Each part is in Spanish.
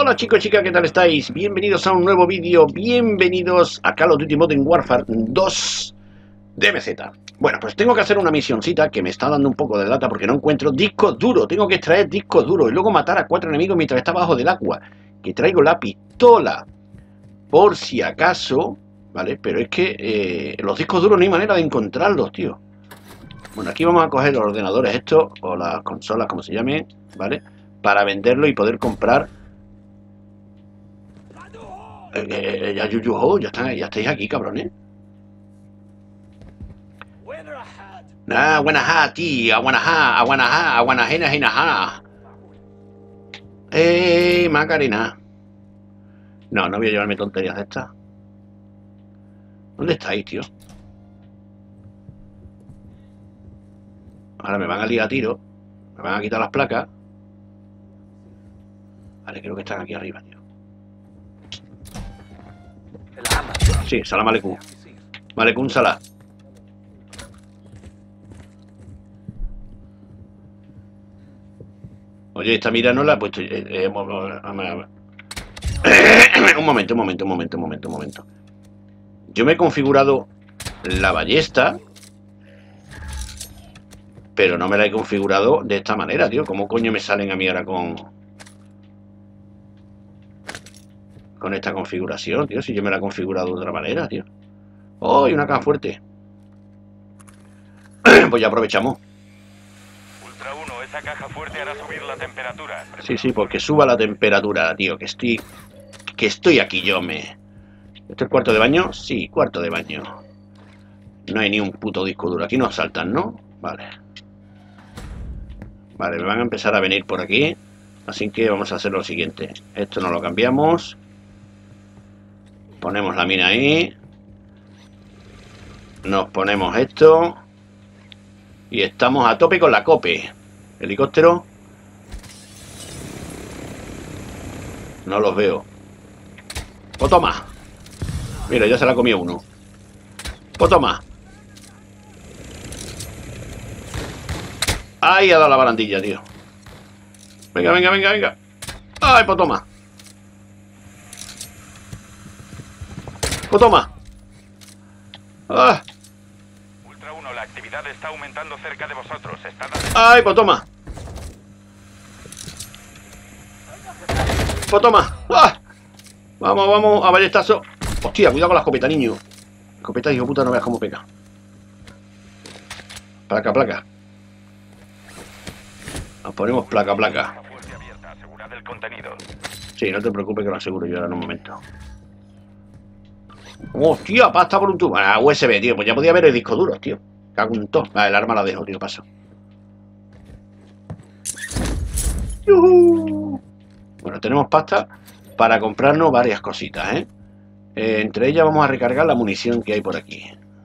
Hola chicos y chicas, ¿qué tal estáis? Bienvenidos a un nuevo vídeo, bienvenidos a Call of Duty Modern Warfare 2 DMZ. Bueno, pues tengo que hacer una misioncita que me está dando un poco de lata porque no encuentro discos duros. Tengo que extraer discos duros y luego matar a 4 enemigos mientras está bajo del agua. Que traigo la pistola por si acaso, ¿vale? Pero es que los discos duros no hay manera de encontrarlos, tío. Bueno, aquí vamos a coger los ordenadores estos, o las consolas, como se llamen, ¿vale? Para venderlo y poder comprar... ya estáis aquí, cabrones. Nah, buenas, tío, aguanaja. Macarena. No, no voy a llevarme tonterías de estas. ¿Dónde estáis, tío? Ahora me van a liar a tiro. Me van a quitar las placas. Vale, creo que están aquí arriba, tío. Sí, salam aleikum. Aleikum salam. Oye, esta mira no la he puesto. Un momento. Yo me he configurado la ballesta, pero no me la he configurado de esta manera, tío. ¿Cómo coño me salen a mí ahora con esta configuración, tío? Si yo me la he configurado de otra manera, tío. ¡Oh, y una caja fuerte! Pues ya aprovechamos. Ultra 1, esa caja fuerte hará subir la temperatura. Sí, porque suba la temperatura, tío, que estoy aquí yo, ¿Este es cuarto de baño? Sí, cuarto de baño. No hay ni un puto disco duro. Aquí nos saltan, ¿no? Vale. Vale, me van a empezar a venir por aquí. Así que vamos a hacer lo siguiente. Esto no lo cambiamos. Ponemos la mina ahí. Nos ponemos esto. Y estamos a tope con la cope. Helicóptero. No los veo. Pues toma. Mira, ya se la comió uno. Pues toma. Ahí ha dado la barandilla, tío. Venga. Ay, pues toma. Pues toma. Ah. Ultra 1, la actividad está aumentando cerca de vosotros. Ay, pues toma. Pues toma. ¡Ah! Vamos, a ballestazo. Hostia, cuidado con la escopeta, niño. Escopeta, hijo puta, no veas cómo pega. Placa. Nos ponemos placa. Sí, no te preocupes que lo aseguro yo ahora en un momento. Hostia, pasta por un tubo. Ah, USB, tío. Pues ya podía ver el disco duro, tío. Cago en todo. Vale, el arma la dejo, tío, paso. ¡Yuhu! Bueno, tenemos pasta para comprarnos varias cositas, ¿eh? Entre ellas vamos a recargar la munición que hay por aquí.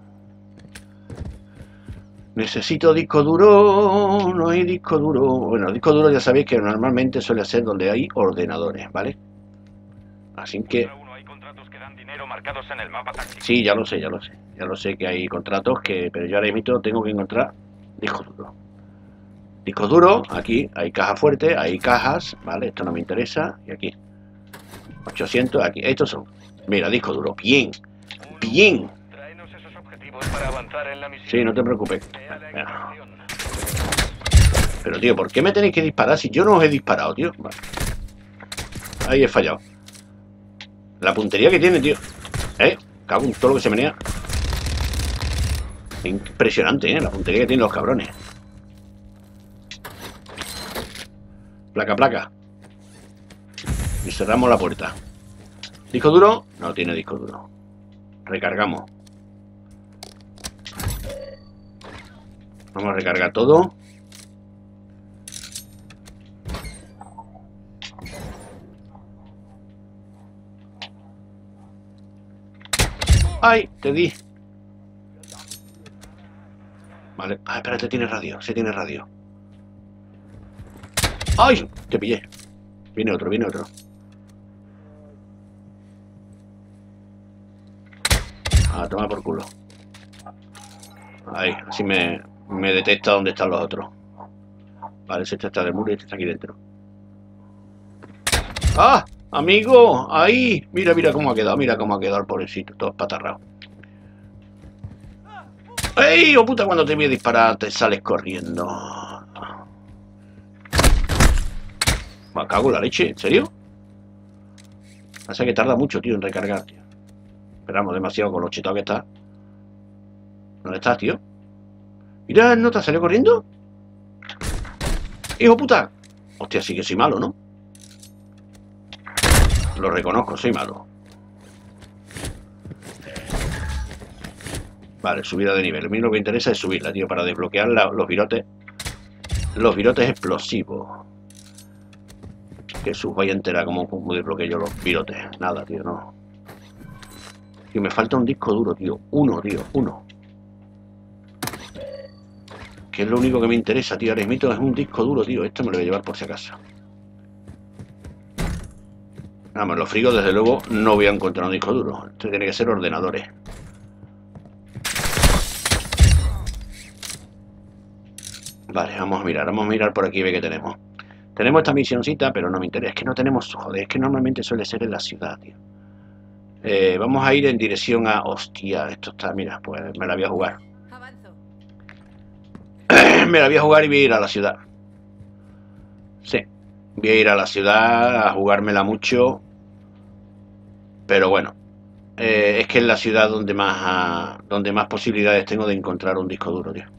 Necesito disco duro. No hay disco duro. Bueno, el disco duro ya sabéis que normalmente suele ser donde hay ordenadores, ¿vale? Así que... Hay contratos que dan dinero marcados en el mapa táctico. Sí, ya lo sé. Ya lo sé que hay contratos que... Pero yo ahora mismo tengo que encontrar disco duro. Disco duro, aquí hay caja fuerte, hay cajas, ¿vale? Esto no me interesa. Y aquí 800, aquí, estos son. Mira, disco duro, bien. Tráenos esos objetivos para avanzar en la misión. Sí, no te preocupes. Pero tío, ¿por qué me tenéis que disparar si yo no os he disparado, tío? Vale. Ahí he fallado. La puntería que tiene, tío. Cago en todo lo que se menea. Impresionante, la puntería que tienen los cabrones. Placa. Y cerramos la puerta. ¿Disco duro? No tiene disco duro. Recargamos. Vamos a recargar todo. ¡Ay! Te di. Vale. Ah, espérate, tiene radio. Se tiene radio. ¡Ay! Te pillé. Viene otro. A tomar por culo. Ahí, así me detecta dónde están los otros. Vale, este está del muro y este está aquí dentro. ¡Ah! Amigo, ahí. Mira, mira cómo ha quedado. Mira cómo ha quedado el pobrecito. Todo espatarrado. ¡Ey! ¡Oh puta! Cuando te voy a disparar te sales corriendo. Me cago en la leche. ¿En serio? Pasa que tarda mucho, tío, en recargar, tío. Esperamos demasiado con lo chetado que está. ¿Dónde estás, tío? Mira, ¿no te has salido corriendo? ¡Hijo puta! Hostia, sí que soy malo, ¿no? Lo reconozco, soy malo. Vale, subida de nivel. A mí lo que me interesa es subirla, tío, para desbloquear los virotes. Los virotes explosivos. Que su vaya entera, como desbloqueo yo los virotes. Nada, tío, no. Tío, me falta un disco duro, tío. Uno, tío, uno. Que es lo único que me interesa, tío. Ahora mismo es un disco duro, tío. Esto me lo voy a llevar por si acaso. Vamos, los frigos, desde luego, no voy a encontrar un disco duro. Esto tiene que ser ordenadores. Vale, vamos a mirar por aquí y ver qué tenemos. Tenemos esta misioncita, pero no me interesa. Es que no tenemos, joder, es que normalmente suele ser en la ciudad, tío. Vamos a ir en dirección a... Hostia, esto está... Mira, pues me la voy a jugar. Avanzo. Me la voy a jugar y voy a ir a la ciudad. Sí, voy a ir a la ciudad a jugármela mucho. Pero bueno, es que es la ciudad donde más posibilidades tengo de encontrar un disco duro, tío.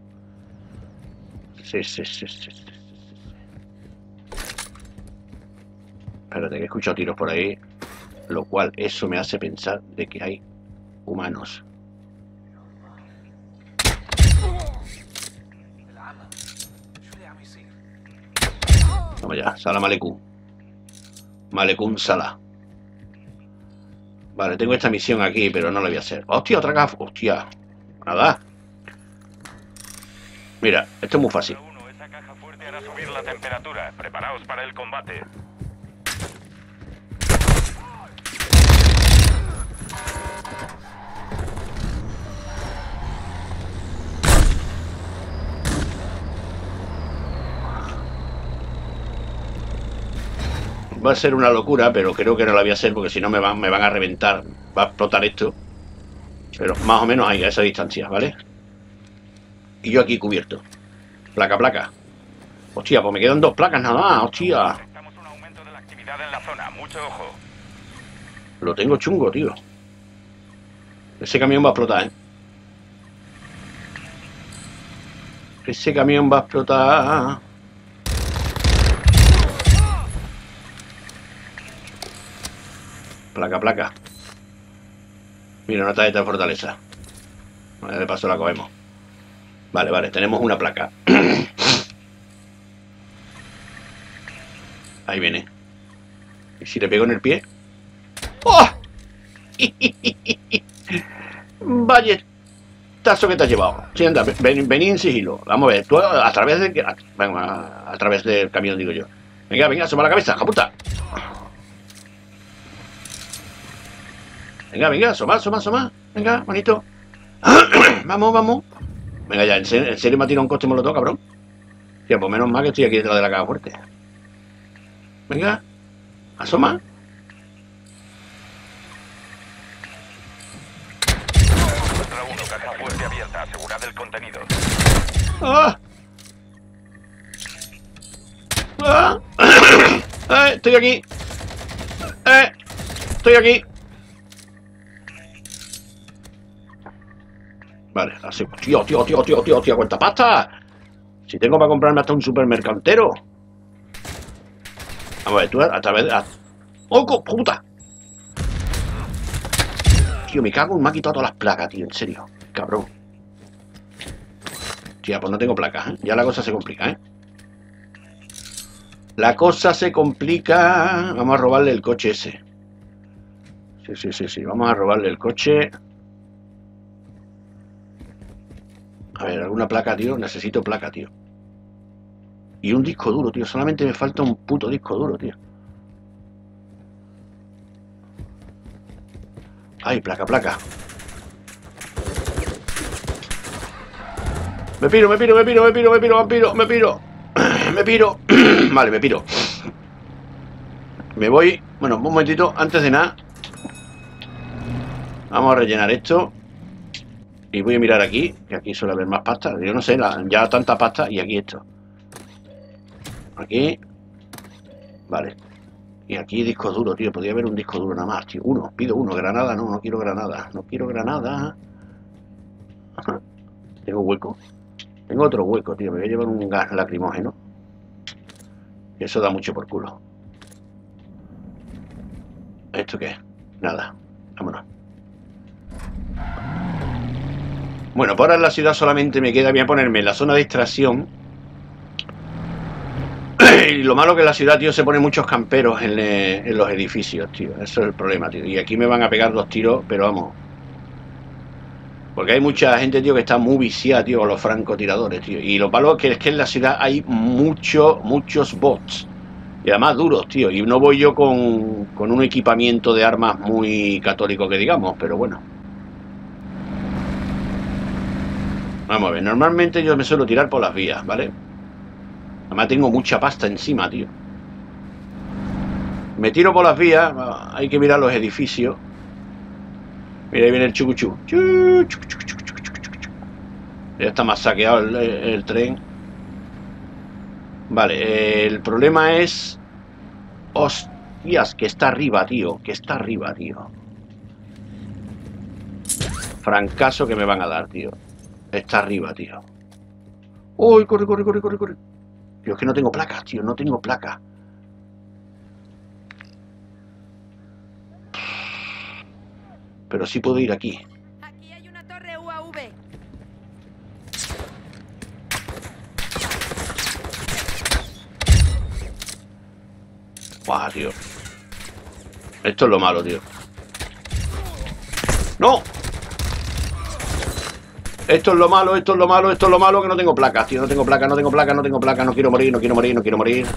Sí. Espérate, que he escuchado tiros por ahí. Lo cual, eso me hace pensar de que hay humanos. Vamos ya, Salam Aleikum. Malecum Salah. Vale, tengo esta misión aquí, pero no la voy a hacer. ¡Hostia, otra gafa! ¡Hostia! Nada. Mira, esto es muy fácil. Esa caja fuerte hará subir la temperatura. Preparaos para el combate. Va a ser una locura, pero creo que no la voy a hacer porque si no me van a reventar. Va a explotar esto. Pero más o menos ahí, a esa distancia, ¿vale? Y yo aquí cubierto. Placa. Hostia, pues me quedan 2 placas nada más, hostia. Detectamos un aumento de la actividad en la zona. Mucho ojo. Lo tengo chungo, tío. Ese camión va a explotar, ¿eh? Ese camión va a explotar. Placa. Mira, una tarjeta de fortaleza. Vale, de paso la cogemos. Vale, tenemos una placa. Ahí viene. ¿Y si le pego en el pie? ¡Oh! Vaya tazo que te has llevado. Sí, anda, vení en sigilo. Vamos a ver, tú a través de... Venga, a través del camión, digo yo. Venga, asoma la cabeza, japuta. Venga, asoma. Venga, bonito. Vamos. Venga ya, ¿en serio me ha tirado un coste molotov, cabrón? Tío, pues menos mal que estoy aquí detrás de la caja fuerte. Venga, asoma. Contra uno, caja fuerte abierta. Asegurad el contenido. ¡Ah! Estoy aquí. Estoy aquí. Vale, así. Tío, cuánta pasta. Si tengo para comprarme hasta un supermercado entero. Vamos a ver, tú a través de... ¡Oh, puta! Tío, me cago, me ha quitado todas las placas, tío, en serio. Cabrón. Tía, pues no tengo placas, ¿eh? Ya la cosa se complica, ¿eh? La cosa se complica. Vamos a robarle el coche ese. Sí. Vamos a robarle el coche. A ver, alguna placa, tío. Necesito placa, tío. Y un disco duro, tío. Solamente me falta un puto disco duro, tío. Ay, placa. Me piro, vampiro. Me piro. Vale, me piro. Me voy Bueno, un momentito, antes de nada. Vamos a rellenar esto. Y voy a mirar aquí, que aquí suele haber más pasta. Yo no sé, ya tanta pasta. Y aquí esto. Aquí. Vale. Y aquí disco duro, tío. Podría haber un disco duro nada más, tío. Uno, pido uno. Granada, no, no quiero granada. No quiero granada. Ajá. Tengo hueco. Tengo otro hueco, tío. Me voy a llevar un gas lacrimógeno. Eso da mucho por culo. ¿Esto qué es? Nada. Vámonos. Bueno, por ahora en la ciudad solamente me queda, voy a ponerme en la zona de extracción. Y lo malo que en la ciudad, tío, se ponen muchos camperos en los edificios, tío. Eso es el problema, tío. Y aquí me van a pegar 2 tiros, pero vamos. Porque hay mucha gente, tío, que está muy viciada, tío, con los francotiradores, tío. Y lo malo es que en la ciudad hay muchos bots. Y además duros, tío. Y no voy yo con un equipamiento de armas muy católico que digamos, pero bueno. Vamos a ver, normalmente yo me suelo tirar por las vías, ¿vale? Además tengo mucha pasta encima, tío. Me tiro por las vías, hay que mirar los edificios. Mira, ahí viene el chucuchú. Ya está más saqueado el tren. Vale, el problema es... Hostias, que está arriba, tío. Que está arriba, tío. Francazo que me van a dar, tío. Está arriba, tío. ¡Uy, corre! Tío, es que no tengo placas, tío. No tengo placas. Pero sí puedo ir aquí. Aquí hay una torre UAV. Buah, tío. Esto es lo malo, tío. ¡No! Esto es lo malo, esto es lo malo, esto es lo malo, que no tengo placas, tío. No tengo placas, no tengo placas, no tengo placas. No quiero morir, no quiero morir, no quiero morir.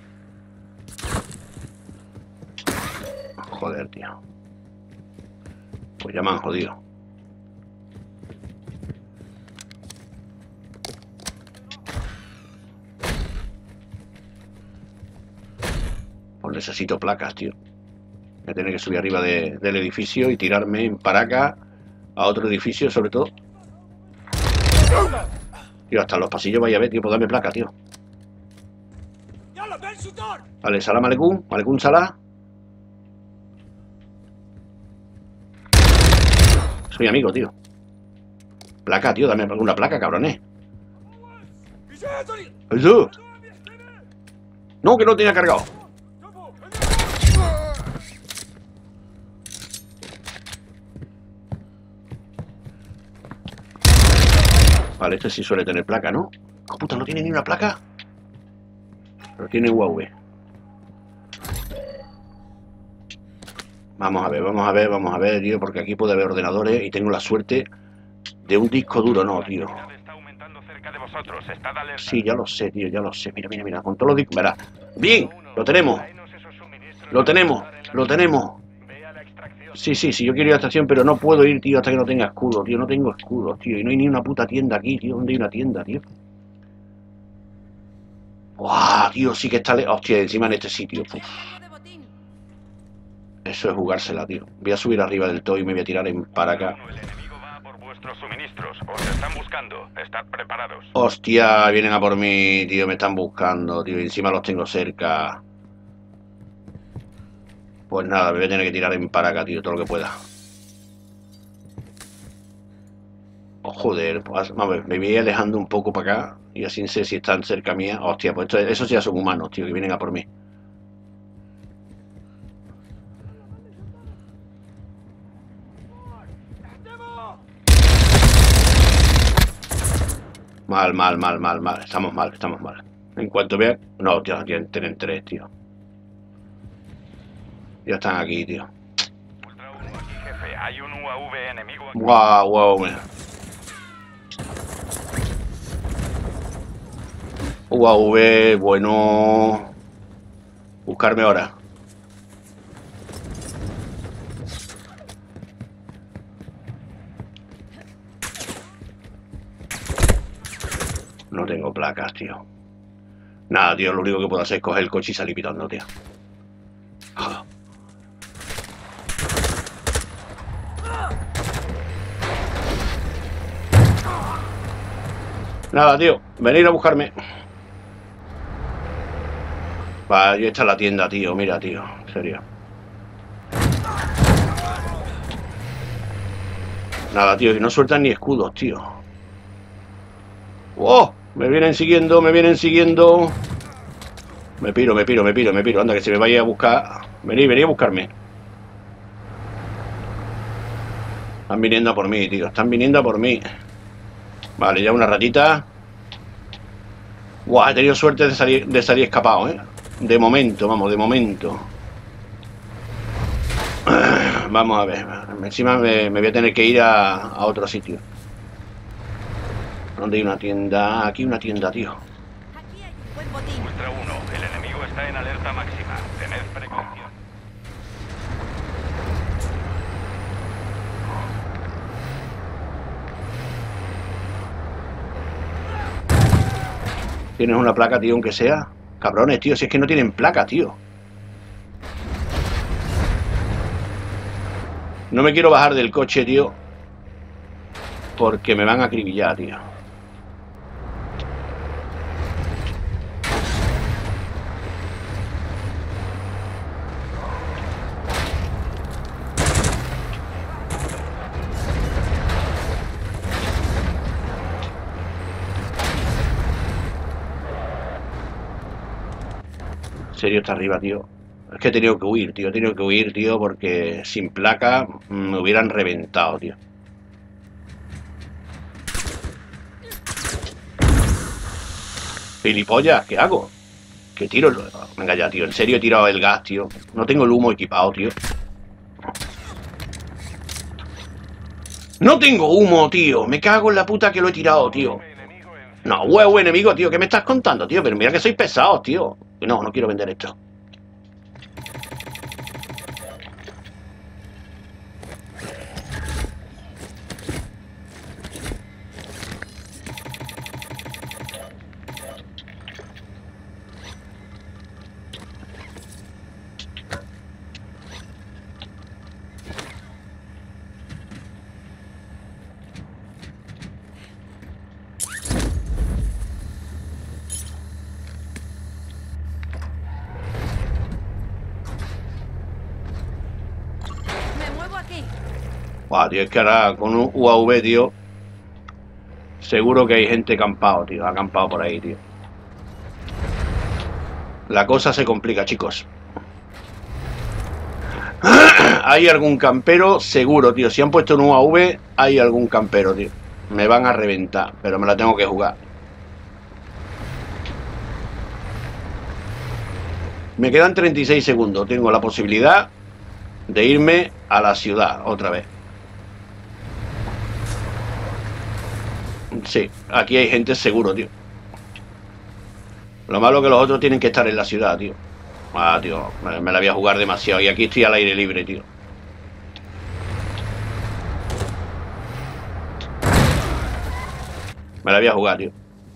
Joder, tío. Pues ya me han jodido. Pues necesito placas, tío. Voy a tener que subir arriba del edificio y tirarme en paraca a otro edificio, sobre todo. Tío, hasta los pasillos vaya a ver, tío, pues dame placa, tío. Vale, salam aleikum, aleikum salam. Soy amigo, tío. Placa, tío, dame alguna placa, cabrones. ¡Eso! No, que no tenía cargado. Vale, este sí suele tener placa, ¿no? ¡Oh, puta, no tiene ni una placa! Pero tiene UAV. Vamos a ver, tío, porque aquí puede haber ordenadores y tengo la suerte de un disco duro, no, tío. Sí, ya lo sé, tío, ya lo sé. Mira, con todos los discos... Verá. ¡Bien! ¡Lo tenemos! ¡Lo tenemos! Sí, yo quiero ir a la estación, pero no puedo ir, tío, hasta que no tenga escudo, tío. No tengo escudo, tío. Y no hay ni una puta tienda aquí, tío. ¿Dónde hay una tienda, tío? ¡Buah, tío! Sí que está... Hostia, encima en este sitio. Uf. Eso es jugársela, tío. Voy a subir arriba del todo y me voy a tirar en para acá. El enemigo va por vuestros suministros. Os están buscando. Estad preparados. Hostia, vienen a por mí, tío. Me están buscando, tío. Y encima los tengo cerca. Pues nada, me voy a tener que tirar en para acá, tío. Todo lo que pueda. Oh, joder, pues, a ver, me voy alejando un poco para acá. Y así sé si están cerca mía. Hostia, pues esos ya son humanos, tío, que vienen a por mí. Mal. Estamos mal. En cuanto vea... No, tío, tienen 3, tío. Ya están aquí, tío. Ultra 1 aquí, jefe. Hay un UAV enemigo aquí. Wow, mira. UAV, bueno. Buscarme ahora. No tengo placas, tío. Nada, tío, lo único que puedo hacer es coger el coche y salir pitando, tío. Nada, tío. Venid a buscarme. Va, ahí está la tienda, tío. Mira, tío. En serio. Nada, tío. Que no sueltan ni escudos, tío. ¡Oh! Me vienen siguiendo, me vienen siguiendo. Me piro. Anda, que se me vaya a buscar. Venid a buscarme. Están viniendo a por mí, tío. Están viniendo a por mí. Vale, ya una ratita. Guau, he tenido suerte de salir escapado, ¿eh? De momento, vamos, de momento. Vamos a ver. Encima me voy a tener que ir a otro sitio. ¿Dónde hay una tienda? Aquí una tienda, tío. Aquí hay un buen botín. Muestra 1. El enemigo está en alerta máxima. Tened precaución. ¿Tienes una placa, tío, aunque sea? Cabrones, tío, si es que no tienen placa, tío. No me quiero bajar del coche, tío, porque me van a acribillar, tío. En serio, está arriba, tío. Es que he tenido que huir, tío. He tenido que huir, tío, porque sin placa me hubieran reventado, tío. Gilipollas, ¿qué hago? ¿Qué tiro? Venga ya, tío. En serio he tirado el gas, tío. No tengo el humo equipado, tío. No tengo humo, tío. Me cago en la puta que lo he tirado, tío. No, huevo enemigo, tío. ¿Qué me estás contando, tío? Pero mira que sois pesados, tío. No, no quiero vender esto. Me muevo aquí. Buah, tío, es que ahora con un UAV, tío, seguro que hay gente acampado, tío. Acampado por ahí, tío. La cosa se complica, chicos. Hay algún campero, seguro, tío. Si han puesto un UAV, hay algún campero, tío. Me van a reventar, pero me la tengo que jugar. Me quedan 36 segundos. Tengo la posibilidad de irme a la ciudad otra vez. Sí, aquí hay gente seguro, tío. Lo malo es que los otros tienen que estar en la ciudad, tío. Ah, tío, me la voy a jugar demasiado. Y aquí estoy al aire libre, tío. Me la voy a jugar, tío.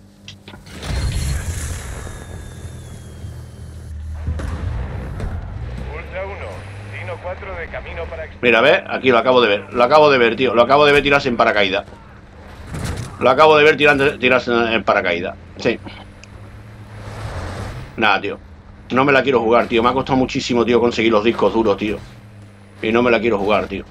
Ultra 1. Dino 4 de camino para... Mira, ¿ves? Aquí lo acabo de ver. Lo acabo de ver, tío. Lo acabo de ver tirarse en paracaídas. Lo acabo de ver tirarse en paracaídas. Sí. Nada, tío. No me la quiero jugar, tío. Me ha costado muchísimo, tío, conseguir los discos duros, tío. Y no me la quiero jugar, tío.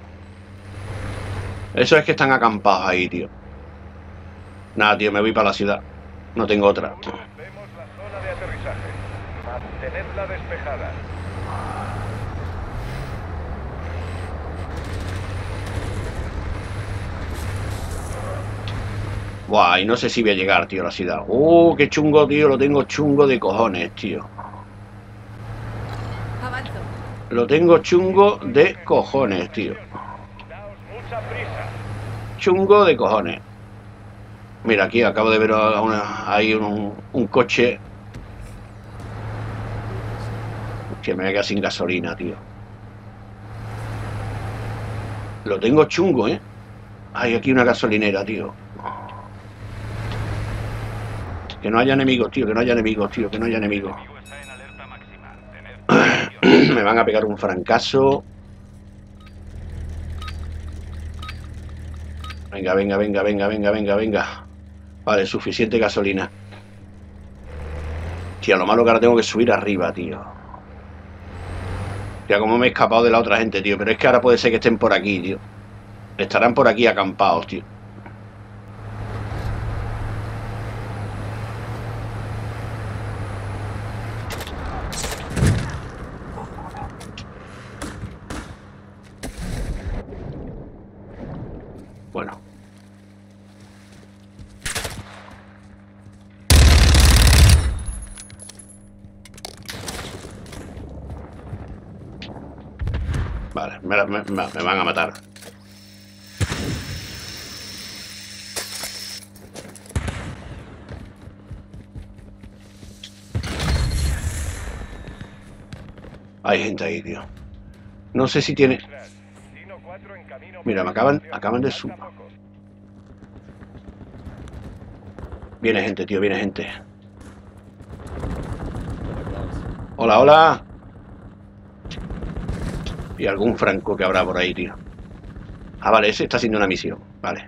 Eso es que están acampados ahí, tío. Nada, tío, me voy para la ciudad. No tengo otra. Vemos la zona de aterrizaje. Mantenedla despejada. Buah, y no sé si voy a llegar, tío, a la ciudad. Qué chungo, tío. Lo tengo chungo de cojones, tío. Avanzo. Lo tengo chungo de cojones, tío. Daos mucha prisa. Chungo de cojones. Mira, aquí acabo de ver hay un coche. Hostia, me voy a quedar sin gasolina, tío. Lo tengo chungo, ¿eh? Hay aquí una gasolinera, tío. Que no haya enemigos, tío. Que no haya enemigos, tío. Que no haya enemigos. El enemigo está en alerta máxima. Tened precaución. Me van a pegar un francazo. Venga, venga, venga, venga, venga, venga, venga. Vale, suficiente gasolina. Tía, lo malo que ahora tengo que subir arriba, tío. Tía, como me he escapado de la otra gente, tío. Pero es que ahora puede ser que estén por aquí, tío. Estarán por aquí acampados, tío. Bueno. Vale, me van a matar. Hay gente ahí, tío. No sé si tiene... Mira, me acaban de subir. Viene gente, tío, viene gente. Hola, hola. Y algún franco que habrá por ahí, tío. Ah, vale, ese está haciendo una misión. Vale.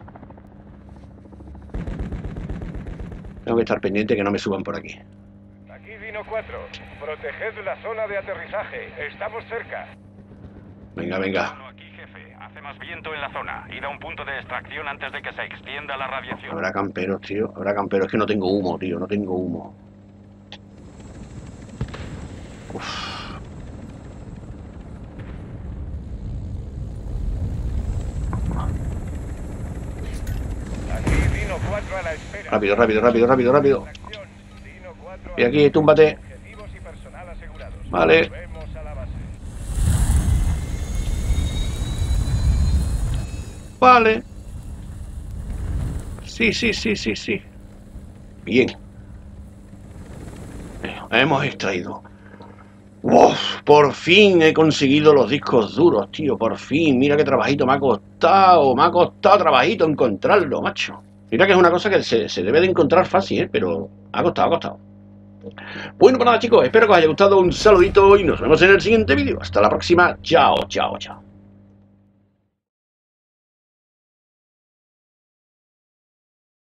Tengo que estar pendiente que no me suban por aquí. Aquí Dino 4. Proteged la zona de aterrizaje. Estamos cerca. Venga, venga. Bueno, aquí, jefe. Hace más viento en la zona. Ir a un punto de extracción antes de que se extienda la radiación. Habrá camperos, tío. Habrá camperos. Es que no tengo humo, tío. No tengo humo. Uf. Aquí Dino 4 a la espera. Rápido, rápido, rápido, rápido, rápido. Dino 4 Y aquí, túmbate. objetivos y personal asegurados. Vale. Volvemos a la base. Vale. Sí, sí, sí, sí, sí. Bien. Hemos extraído. ¡Uf! Por fin he conseguido los discos duros, tío. Por fin. Mira qué trabajito me ha costado. Me ha costado trabajito encontrarlo, macho. Mira que es una cosa que se debe de encontrar fácil, ¿eh? Pero ha costado, ha costado. Bueno, pues nada, chicos. Espero que os haya gustado. Un saludito y nos vemos en el siguiente vídeo. Hasta la próxima. Chao, chao, chao.